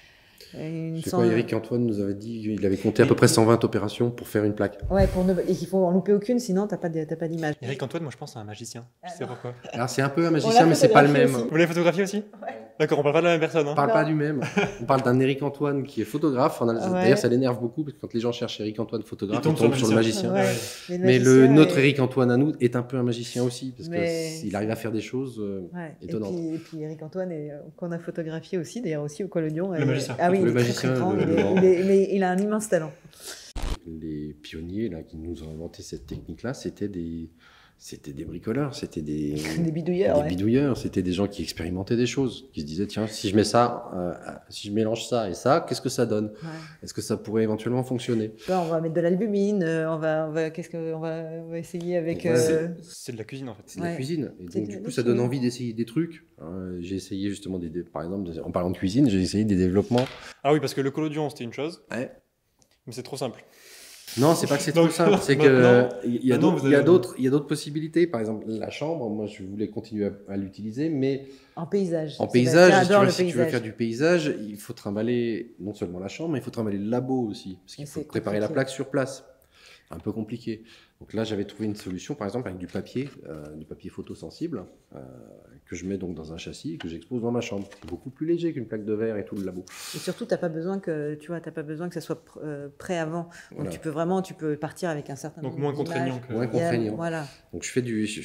Je sais quoi, Éric Antoine nous avait dit qu'il avait compté à peu près 120 opérations pour faire une plaque. Ouais, et qu'il faut en louper aucune, sinon t'as pas d'image. Éric Antoine, moi je pense à un magicien. Je sais pourquoi. Alors c'est un peu un magicien, mais c'est pas le même. photographié aussi. Vous l'avez photographié aussi? Ouais. D'accord, on parle pas de la même personne. On Hein. parle pas Non. du même. On parle d'un Éric Antoine qui est photographe. Ouais. D'ailleurs, ça l'énerve beaucoup parce que quand les gens cherchent Éric Antoine photographe, ils tombent sur le magicien. Ouais. Mais magicien notre est- Éric Antoine à nous est un peu un magicien aussi parce Mais- qu'il arrive à faire des choses Ouais. étonnantes. Et puis Éric Antoine, qu'on a photographié aussi, d'ailleurs aussi au Collodion. Le magicien. Ah oui, Le il est très, magicien, très grand. le- Mais il a un immense talent. Les pionniers là, qui nous ont inventé cette technique-là, c'était des bricoleurs, c'était des Des bidouilleurs. bidouilleurs, c'était des gens qui expérimentaient des choses, qui se disaient tiens, si je mets ça, si je mélange ça et ça, qu'est-ce que ça donne? Ouais. Est-ce que ça pourrait éventuellement fonctionner? Tu vois, on va mettre de l'albumine, on va essayer avec. Ouais, C'est de la cuisine en fait. C'est de la Ouais. cuisine. Et C'est donc, de du la coup, ça donne cuisine. envie d'essayer des trucs. J'ai essayé justement, par exemple, en parlant de cuisine, j'ai essayé des développements. Ah oui, parce que le collodion c'était une chose, Ouais. mais c'est trop simple. Non, c'est pas que c'est Donc, trop simple, c'est maintenant- que il y a maintenant, d'autres- vous il y a avez- d'autres il y a d'autres possibilités. Par exemple, la chambre, moi, je voulais continuer à l'utiliser, mais En paysage. en paysage, Sébastien si tu adore veux, le si tu veux paysage. faire du paysage, il faut trimballer non seulement la chambre, mais il faut trimballer le labo aussi, parce qu'il Et faut c'est préparer la compliqué. plaque sur place. Un peu compliqué. Donc là, j'avais trouvé une solution, par exemple, avec du papier photosensible, que je mets donc dans un châssis et que j'expose dans ma chambre. C'est beaucoup plus léger qu'une plaque de verre et tout le labo. Et surtout, t'as pas besoin que ça soit prêt avant. Donc Voilà. tu peux partir avec un certain Donc nombre moins d'images. contraignant que. Moins Il y a- contraignant. Voilà. Donc je fais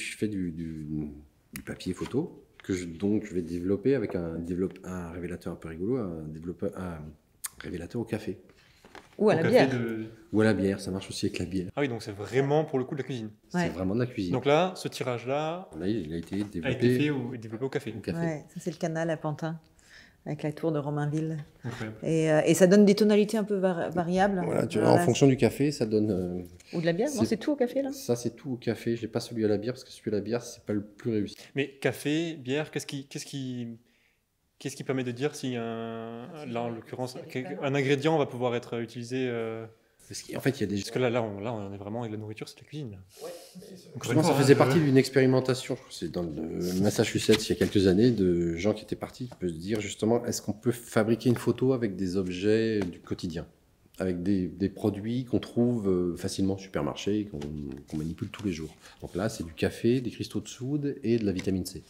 du papier photo que je vais développer avec un révélateur un peu rigolo, un révélateur au café Ou à Donc, la elle bière. fait de- ou à la bière. Ça marche aussi avec la bière. Ah oui, donc c'est vraiment pour le coup de la cuisine. Ouais. C'est vraiment de la cuisine. Donc là, ce tirage-là Là, il a été a été développé fait ou développé au café. au café. Ouais, ça c'est le canal à Pantin. avec la tour de Romainville. Incroyable. Et ça donne des tonalités un peu variables. Voilà, tu vois, en fonction du café, ça donne... Ou de la bière. Non, c'est tout au café, là. Ça, c'est tout au café. Je n'ai pas celui à la bière, parce que celui à la bière, c'est pas le plus réussi. Mais café, bière, qu'est-ce qui permet de dire si là, en l'occurrence, un ingrédient va pouvoir être utilisé Parce qu'en fait, il y a des... Parce que là, on est vraiment avec la nourriture, c'est la cuisine. Là. Justement, ça faisait partie d'une expérimentation, je crois que c'est dans le Massachusetts il y a quelques années, de gens qui étaient partis, qui peuvent se dire justement, est-ce qu'on peut fabriquer une photo avec des objets du quotidien, avec des produits qu'on trouve facilement au supermarché, qu'on manipule tous les jours. Donc là, c'est du café, des cristaux de soude et de la vitamine C.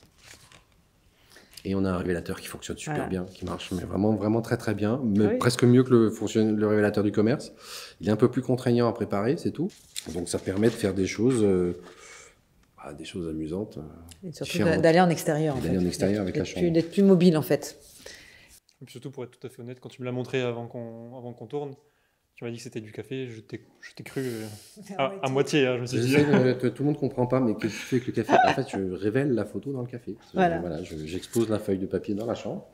Et on a un révélateur qui fonctionne super bien, qui marche mais vraiment, vraiment très très bien, mais presque mieux que le révélateur du commerce. Il est un peu plus contraignant à préparer, c'est tout. Donc ça permet de faire des choses amusantes. Et surtout d'aller en extérieur. D'aller en extérieur avec la chambre. D'être plus mobile en fait. Et puis surtout, pour être tout à fait honnête, quand tu me l'as montré avant qu'on tourne, tu m'as dit que c'était du café, je t'ai cru à moitié. Hein, je me suis dit. Tout le monde ne comprend pas, mais qu'est-ce que tu fais avec le café? En fait, je révèle la photo dans le café. Voilà, j'expose la feuille de papier dans la chambre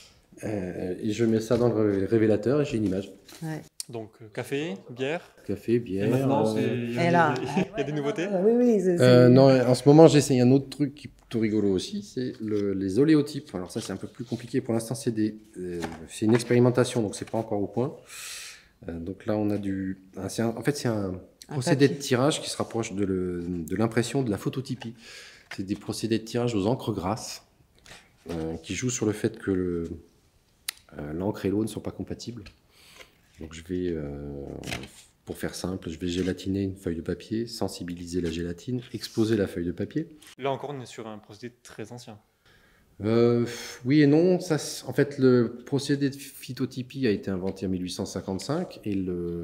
et je mets ça dans le révélateur et j'ai une image. Ouais. Donc, café, bière. Café, bière. Et maintenant, il y a des nouveautés? Oui. Non, en ce moment, j'essaye un autre truc qui est plutôt rigolo aussi, c'est les oléotypes. Alors ça, c'est un peu plus compliqué. Pour l'instant, c'est une expérimentation, donc c'est pas encore au point. Donc là, on a c'est un procédé de tirage qui se rapproche de l'impression de la phototypie. C'est des procédés de tirage aux encres grasses qui jouent sur le fait que l'encre et l'eau ne sont pas compatibles. Donc pour faire simple, je vais gélatiner une feuille de papier, sensibiliser la gélatine, exposer la feuille de papier. Là encore, on est sur un procédé très ancien. Oui et non. En fait, le procédé de phytotypie a été inventé en 1855 et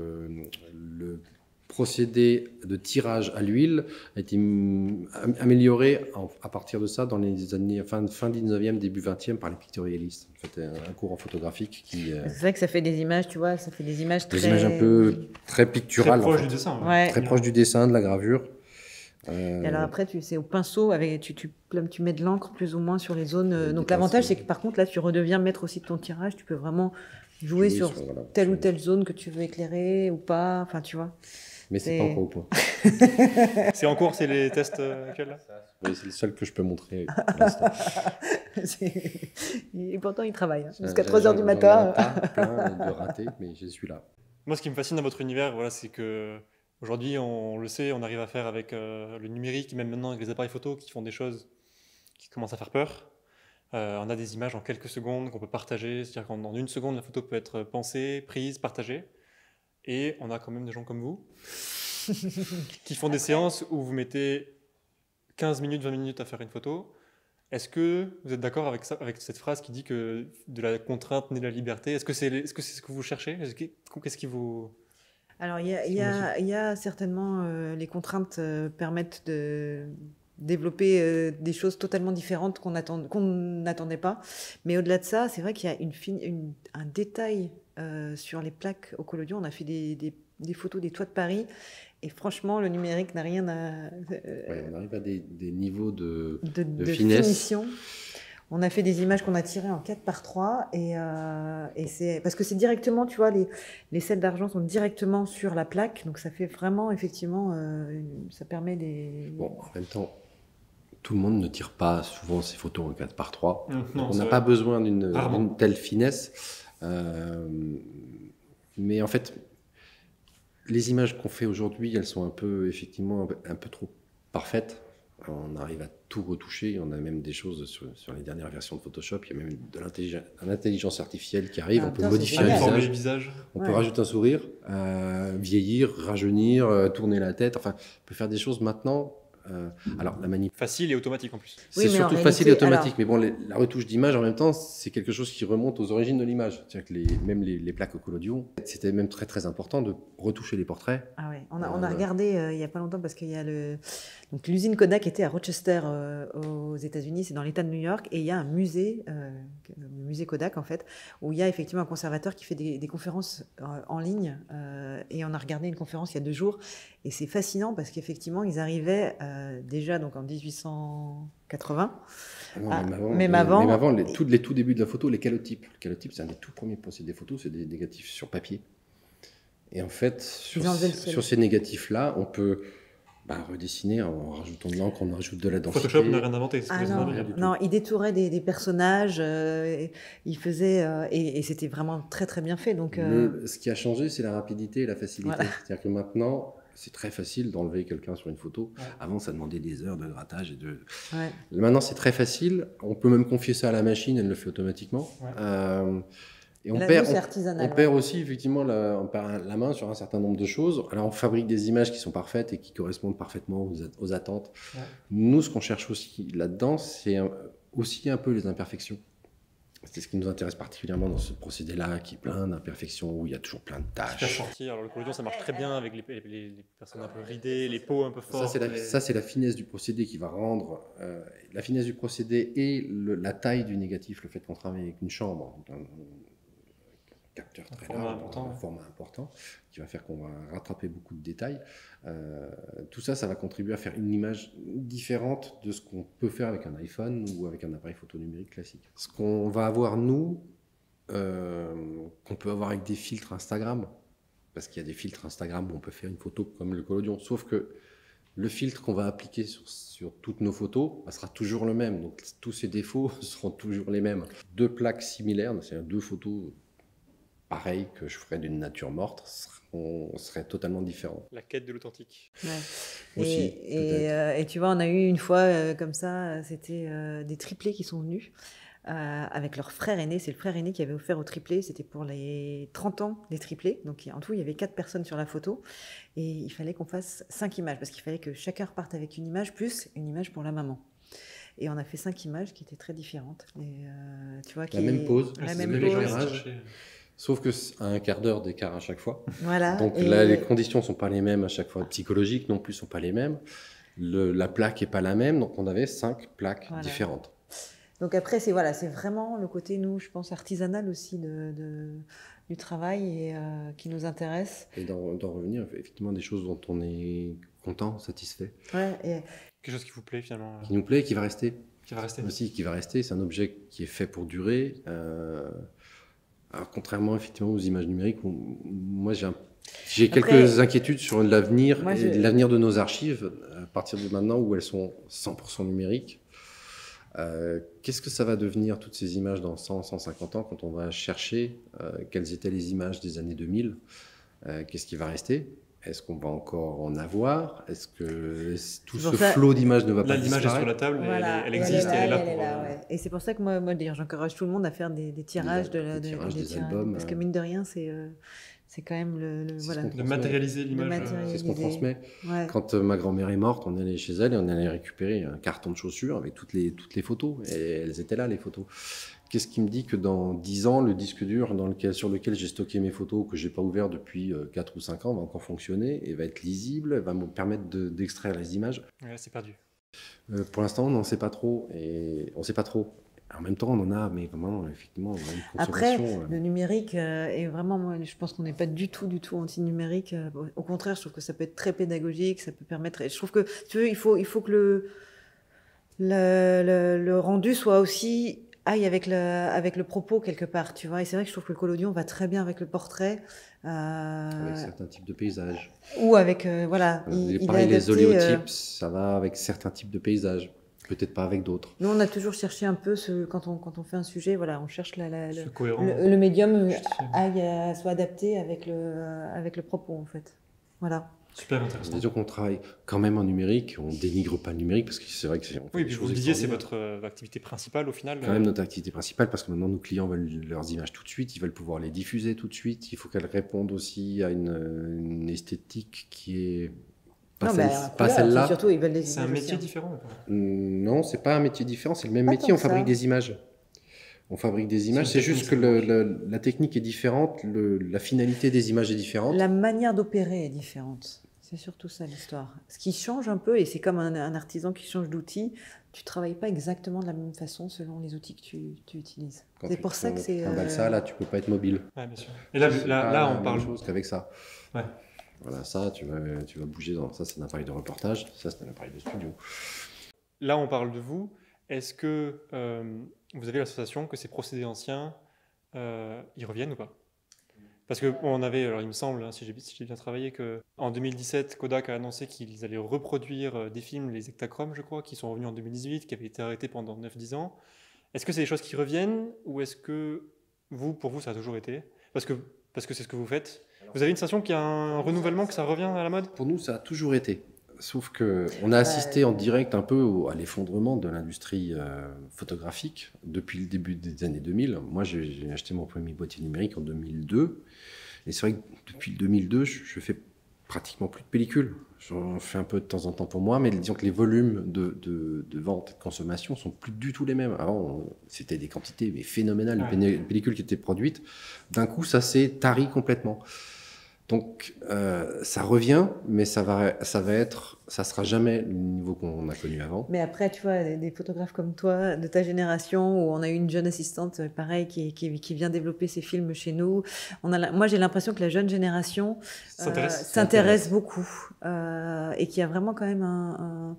le procédé de tirage à l'huile a été amélioré à partir de ça dans les années fin 19e, début 20e par les pictorialistes. En fait, un courant photographique qui... C'est vrai que ça fait des images, tu vois, ça fait des images des images un peu très picturales. Très proche du dessin. Ouais. Très proche du dessin, de la gravure. Et alors après, c'est au pinceau, tu mets de l'encre plus ou moins sur les zones. Donc l'avantage, c'est que par contre, là, tu redeviens maître aussi de ton tirage. Tu peux vraiment jouer sur telle ou telle zone que tu veux éclairer ou pas. Enfin, tu vois. Mais c'est pas encore au point. C'est en cours, c'est les tests actuels là. Oui, c'est le seul que je peux montrer pour l'instant. Et pourtant, il travaille jusqu'à 3h du matin. Plein de ratés, mais je suis là. Moi, ce qui me fascine dans votre univers, voilà, c'est que aujourd'hui, on le sait, on arrive à faire avec le numérique, même maintenant avec les appareils photo qui font des choses qui commencent à faire peur. On a des images en quelques secondes qu'on peut partager, c'est-à-dire qu'en une seconde, la photo peut être pensée, prise, partagée. Et on a quand même des gens comme vous qui font des séances où vous mettez 15 minutes, 20 minutes à faire une photo. Est-ce que vous êtes d'accord avec cette phrase qui dit que de la contrainte naît la liberté? Est-ce que c'est ce que vous cherchez? Qu'est-ce qui vous... Alors, il y a certainement les contraintes permettent de développer des choses totalement différentes qu'on n'attendait pas. Mais au-delà de ça, c'est vrai qu'il y a un détail sur les plaques au collodion. On a fait des photos des toits de Paris. Et franchement, le numérique n'a rien à... on arrive à des niveaux de finesse. Finition. On a fait des images qu'on a tirées en 4x3 et c'est parce que c'est directement, tu vois, les sels d'argent sont directement sur la plaque, donc ça fait vraiment, effectivement, ça permet des... Bon, en même temps, tout le monde ne tire pas souvent ses photos en 4x3. Non, on n'a pas besoin d'une telle finesse. Mais en fait, les images qu'on fait aujourd'hui, elles sont effectivement un peu trop parfaites. On arrive à tout retoucher. On a même des choses sur les dernières versions de Photoshop. Il y a même de l'intelligence artificielle qui arrive. On peut modifier un visage. On peut rajouter un sourire, vieillir, rajeunir, tourner la tête. Enfin, on peut faire des choses maintenant. Alors, la manip... Facile et automatique en plus. C'est surtout facile et automatique. Mais bon, la retouche d'image, en même temps, c'est quelque chose qui remonte aux origines de l'image. C'est-à-dire que même les plaques au collodion, c'était même très très important de retoucher les portraits. Ah ouais. On a regardé il n'y a pas longtemps parce qu'il y a l'usine Kodak était à Rochester aux États-Unis, c'est dans l'État de New York, et il y a un musée, le musée Kodak en fait, où il y a effectivement un conservateur qui fait des conférences en ligne. Et on a regardé une conférence il y a 2 jours, et c'est fascinant parce qu'effectivement ils arrivaient déjà donc en 1880. Ah non, Ah, même même avant. avant les tout débuts de la photo, les calotypes. Le calotype, c'est un des tout premiers procédés photos, c'est des négatifs sur papier. Et en fait, Ils enlevaient le ciel. sur ces négatifs-là, on peut redessiner en rajoutant de l'encre, on rajoute de la densité. Photoshop n'a rien inventé. Ah c'est non, rien du tout. non, il détourait des personnages, il faisait, et c'était vraiment très très bien fait. Donc, Ce qui a changé, c'est la rapidité et la facilité. Voilà. C'est-à-dire que maintenant, c'est très facile d'enlever quelqu'un sur une photo. Ouais. Avant, ça demandait des heures de grattage. ouais. Maintenant, c'est très facile. On peut même confier ça à la machine, elle le fait automatiquement. Ouais. Et on Là, perd, nous, c'est on artisanal. perd aussi effectivement on perd la main sur un certain nombre de choses. Alors, on fabrique des images qui sont parfaites et qui correspondent parfaitement aux attentes. Ouais. Nous, ce qu'on cherche aussi là-dedans, c'est aussi un peu les imperfections. C'est ce qui nous intéresse particulièrement dans ce procédé-là, qui est plein d'imperfections, où il y a toujours plein de Super tâches. sorti. Alors le collodion, ça marche très bien avec les personnes un peu ridées, les peaux un peu fortes. Ça, c'est la finesse du procédé qui va rendre la finesse du procédé et la taille du négatif, le fait qu'on travaille avec une chambre, un capteur très large, un format important, qui va faire qu'on va rattraper beaucoup de détails. Tout ça, ça va contribuer à faire une image différente de ce qu'on peut faire avec un iPhone ou avec un appareil photo numérique classique. Ce qu'on va avoir, nous, qu'on peut avoir avec des filtres Instagram, parce qu'il y a des filtres Instagram où on peut faire une photo comme le collodion, sauf que le filtre qu'on va appliquer sur toutes nos photos sera toujours le même, donc tous ces défauts seront toujours les mêmes. Deux plaques similaires, c'est-à-dire deux photos pareilles que je ferais d'une nature morte, serait totalement différent. La quête de l'authentique. Ouais. Aussi, Et tu vois, on a eu une fois comme ça, c'était des triplés qui sont venus avec leur frère aîné. C'est le frère aîné qui avait offert aux triplés. C'était pour les 30 ans des triplés. Donc en tout, il y avait 4 personnes sur la photo. Et il fallait qu'on fasse 5 images parce qu'il fallait que chacun reparte avec une image plus une image pour la maman. Et on a fait 5 images qui étaient très différentes. Et, tu vois, même pose, la c'est même le pose. éclairage. Sauf que c'est un quart d'heure d'écart à chaque fois. Voilà. Donc là, les conditions ne sont pas les mêmes à chaque fois. Psychologiques non plus ne sont pas les mêmes. La plaque n'est pas la même. Donc on avait 5 plaques différentes. Donc après, c'est vraiment le côté, nous, je pense, artisanal aussi du travail et qui nous intéresse. Et d'en revenir, effectivement, des choses dont on est content, satisfait. Ouais, et... Quelque chose qui vous plaît finalement. Qui nous plaît et qui va rester. Qui va rester. Aussi, qui va rester. C'est un objet qui est fait pour durer. Alors, contrairement effectivement aux images numériques, moi j'ai quelques inquiétudes sur l'avenir et l'avenir de nos archives à partir de maintenant où elles sont 100% numériques. Qu'est-ce que ça va devenir toutes ces images dans 100, 150 ans quand on va chercher quelles étaient les images des années 2000 qu'est-ce qui va rester? Est-ce qu'on va encore en avoir? Est-ce que tout ce flot d'images ne va pas disparaître? L'image est sur la table, voilà, elle existe et elle est là pour... ouais. Et c'est pour ça que moi d'ailleurs, j'encourage tout le monde à faire des tirages, des albums. Parce que mine de rien, c'est quand même de matérialiser l'image. C'est ce qu'on transmet. Ouais. Quand ma grand-mère est morte, on allait chez elle et on allait récupérer un carton de chaussures avec toutes les photos. Et elles étaient là, les photos. Qu'est-ce qui me dit que dans 10 ans, le disque dur sur lequel j'ai stocké mes photos, que je n'ai pas ouvert depuis 4 ou 5 ans, va encore fonctionner et va être lisible, va me permettre d'extraire les images? Ouais, c'est perdu. Pour l'instant, on n'en sait pas trop. Et on ne sait pas trop. En même temps, on en a, mais vraiment, effectivement, on a une consommation. Après, le numérique est vraiment, moi, je pense qu'on n'est pas du tout anti-numérique. Au contraire, je trouve que ça peut être très pédagogique, ça peut permettre. Et je trouve que, tu veux, il faut que le rendu soit aussi aille avec le propos quelque part, tu vois. Et c'est vrai que je trouve que le collodion va très bien avec le portrait. Avec certains types de paysages. Ou avec, pareil, les oléotypes, ça va avec certains types de paysages. Peut-être pas avec d'autres. Nous, on a toujours cherché un peu, quand on fait un sujet, on cherche le médium soit adapté avec le propos, en fait. Voilà. Super intéressant. C'est-à-dire qu'on travaille quand même en numérique, on dénigre pas le numérique parce que c'est vrai que oui, puis vous le disiez, c'est votre activité principale au final. Quand même notre activité principale parce que maintenant nos clients veulent leurs images tout de suite, ils veulent pouvoir les diffuser tout de suite. Il faut qu'elles répondent aussi à une esthétique qui est pas celle-là. C'est un métier différent ou pas? Non, c'est pas un métier différent, c'est le même métier. On fabrique des images. On fabrique des images, c'est juste que la technique est différente, la finalité des images est différente. La manière d'opérer est différente. C'est surtout ça l'histoire. Ce qui change un peu, et c'est comme un artisan qui change d'outil, tu ne travailles pas exactement de la même façon selon les outils que tu utilises. C'est pour ça que c'est... Un balsa, là, tu ne peux pas être mobile. Ouais, bien sûr. Et là on parle... chose qu'avec ça. Ouais. Voilà, ça, tu vas bouger dans ça, c'est un appareil de reportage, ça, c'est un appareil de studio. Là, on parle de vous. Est-ce que vous avez la sensation que ces procédés anciens, ils reviennent ou pas? Parce qu'on avait, alors il me semble, hein, si j'ai bien travaillé, qu'en 2017, Kodak a annoncé qu'ils allaient reproduire des films, les Ektachrome, je crois, qui sont revenus en 2018, qui avaient été arrêtés pendant 9-10 ans. Est-ce que c'est des choses qui reviennent ou est-ce que pour vous, ça a toujours été? Parce que c'est ce que vous faites. Vous avez une sensation qu'il y a un renouvellement, que ça revient à la mode? Pour nous, ça a toujours été. Sauf qu'on a assisté en direct un peu à l'effondrement de l'industrie photographique depuis le début des années 2000. Moi, j'ai acheté mon premier boîtier numérique en 2002. Et c'est vrai que depuis 2002, je fais pratiquement plus de pellicules. J'en fais un peu de temps en temps pour moi, mais disons que les volumes de vente et de consommation sont plus du tout les mêmes. Avant, c'était des quantités mais phénoménales de pellicules qui étaient produites. D'un coup, ça s'est tari complètement. Donc, ça revient, mais ça sera jamais le niveau qu'on a connu avant. Mais après, tu vois, des photographes comme toi, de ta génération, où on a eu une jeune assistante, pareil, qui vient développer ses films chez nous. Moi, j'ai l'impression que la jeune génération s'intéresse beaucoup et qu'il y a vraiment quand même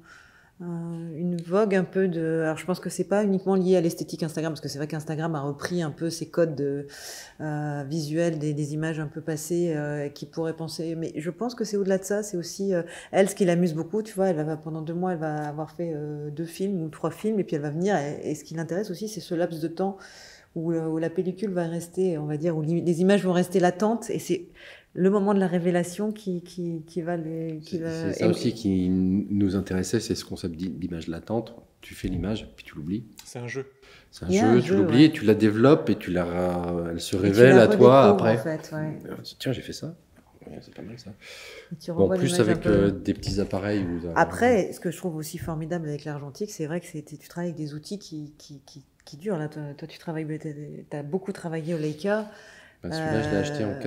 une vogue un peu de... Alors, je pense que c'est pas uniquement lié à l'esthétique Instagram, parce que c'est vrai qu'Instagram a repris un peu ces codes visuels des images un peu passées qui pourraient penser... Mais je pense que c'est au-delà de ça, c'est aussi... elle, ce qui l'amuse beaucoup, tu vois, pendant 2 mois, elle va avoir fait 2 films ou 3 films, et puis elle va venir, et ce qui l'intéresse aussi, c'est ce laps de temps où la pellicule va rester, on va dire, où les images vont rester latentes, et c'est le moment de la révélation qui va les... C'est ça aussi qui nous intéressait, c'est ce concept d'image latente. Tu fais l'image, puis tu l'oublies. C'est un jeu. C'est un jeu, tu l'oublies, tu la développes et elle se révèle à toi après. En fait, ouais. Tiens, j'ai fait ça. Ouais, c'est pas mal ça. En plus avec des petits appareils. Après, ce que je trouve aussi formidable avec l'argentique, c'est vrai que tu travailles avec des outils qui durent. Là, toi, tu as beaucoup travaillé au Leica. Celui-là, je l'ai acheté en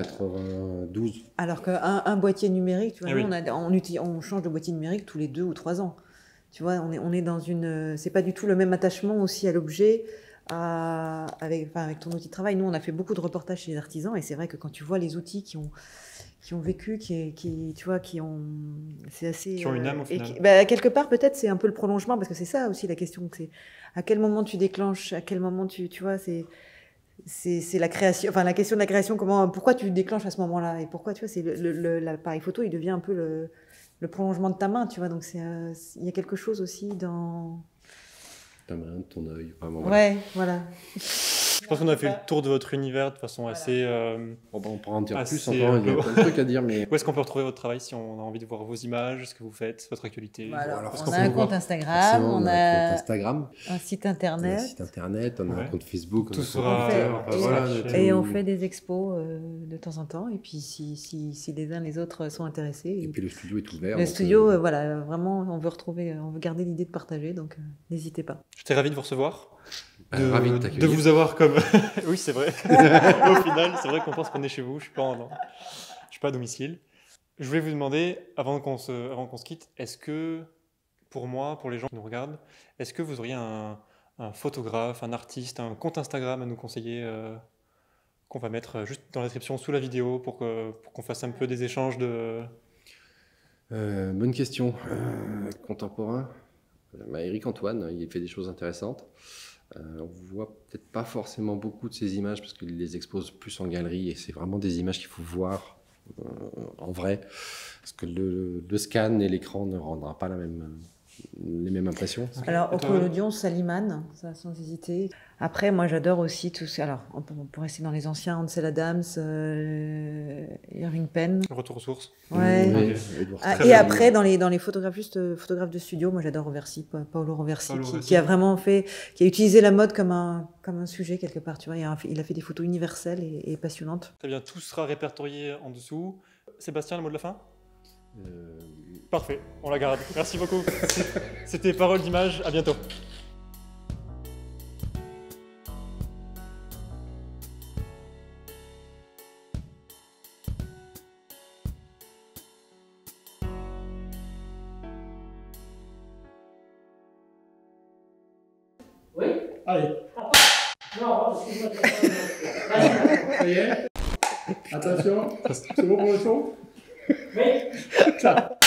92. Alors qu'un boîtier numérique, tu vois, oui. on change de boîtier numérique tous les 2 ou 3 ans. Tu vois, on est dans une... C'est pas du tout le même attachement aussi à l'objet avec ton outil de travail. Nous, on a fait beaucoup de reportages chez les artisans et c'est vrai que quand tu vois les outils qui ont vécu, c'est assez... Qui ont une âme au final. Et quelque part, peut-être, c'est un peu le prolongement parce que c'est ça aussi la question. C'est à quel moment tu déclenches, à quel moment tu vois, c'est la création, enfin la question de la création, pourquoi tu déclenches à ce moment-là et pourquoi, tu vois, c'est l'appareil photo, il devient un peu le prolongement de ta main, tu vois, donc il y a quelque chose aussi dans ta main, ton œil, vraiment. Ouais, voilà. Je pense qu'on a fait le tour de votre univers de façon assez... on pourra en dire plus encore, il y a plein de trucs à dire, mais... Où est-ce qu'on peut retrouver votre travail si on a envie de voir vos images, ce que vous faites, votre actualité? On a un compte Instagram, on a un site internet, on a un compte Facebook. Tout sera... Et on fait des expos de temps en temps, et puis si les uns les autres sont intéressés... Et puis le studio est ouvert. Le studio, voilà, vraiment, on veut garder l'idée de partager, donc n'hésitez pas. J'étais ravi de vous recevoir. Ravi de t'accueillir. De vous avoir comme... Oui, c'est vrai. Au final, c'est vrai qu'on pense qu'on est chez vous. Je suis pas à domicile. Je voulais vous demander, avant qu'on se quitte, est-ce que, pour moi, pour les gens qui nous regardent, est-ce que vous auriez un photographe, un artiste, un compte Instagram à nous conseiller qu'on va mettre juste dans la description sous la vidéo pour qu'on fasse un peu des échanges de... Bonne question. Contemporain. Éric Antoine, il fait des choses intéressantes. On voit peut-être pas forcément beaucoup de ces images parce qu'il les expose plus en galerie et c'est vraiment des images qu'il faut voir en vrai parce que le scan et l'écran ne rendra pas les mêmes impressions. Alors au collodion, Salimane, ça sans hésiter. Après, moi j'adore aussi tous. Alors on peut rester dans les anciens, Ansel Adams, Irving Penn. Retour aux sources. Ouais. Et après dans les photographes de studio, moi j'adore Paolo Roversi, qui a vraiment qui a utilisé la mode comme un sujet quelque part. Tu vois, il a fait des photos universelles et passionnantes. Très bien, tout sera répertorié en dessous. Sébastien, le mot de la fin? Parfait, on la garde. Merci beaucoup. C'était Parole d'Image, à bientôt. Oui. Allez. Non, excuse-moi. Ça y est. Attention, c'est bon pour le son. Oui.